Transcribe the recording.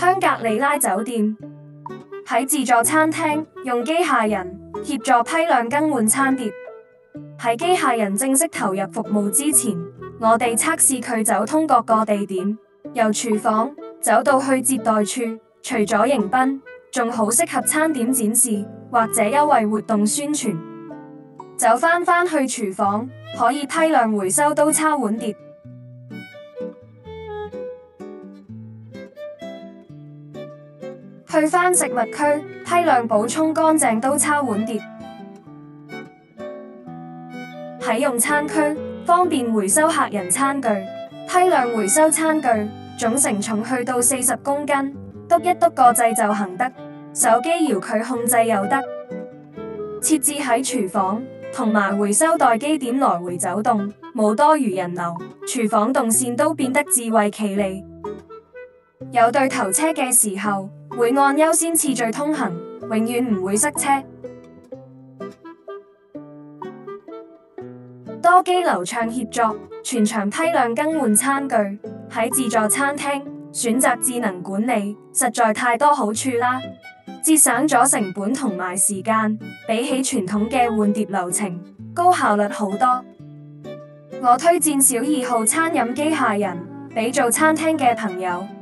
香格里拉酒店喺自助餐廳用機械人協助批量更換餐碟。喺機械人正式投入服務之前，我哋測試佢走通各個地點，由廚房走到去接待處。除咗迎賓，仲好適合餐點展示或者優惠活動宣傳。走返去廚房，可以批量回收刀叉碗碟。去返食物區，批量補充乾淨刀叉碗碟。喺用餐區，方便回收客人餐具，批量回收餐具，總承重去到40公斤，篤一篤個掣就行得，手機遙距控制又得。設置喺廚房，同埋回收待機點來回走動，冇多餘人流，廚房動線都變得自衛其利。有對頭車嘅時候，會按優先次序通行，永遠唔會塞車。多機流暢協作，全場批量更換餐具。喺自助餐廳選擇智能管理，實在太多好處啦！節省咗成本同埋時間，比起傳統嘅換碟流程，高效率好多。我推薦小2號餐飲機械人，俾做餐廳嘅朋友。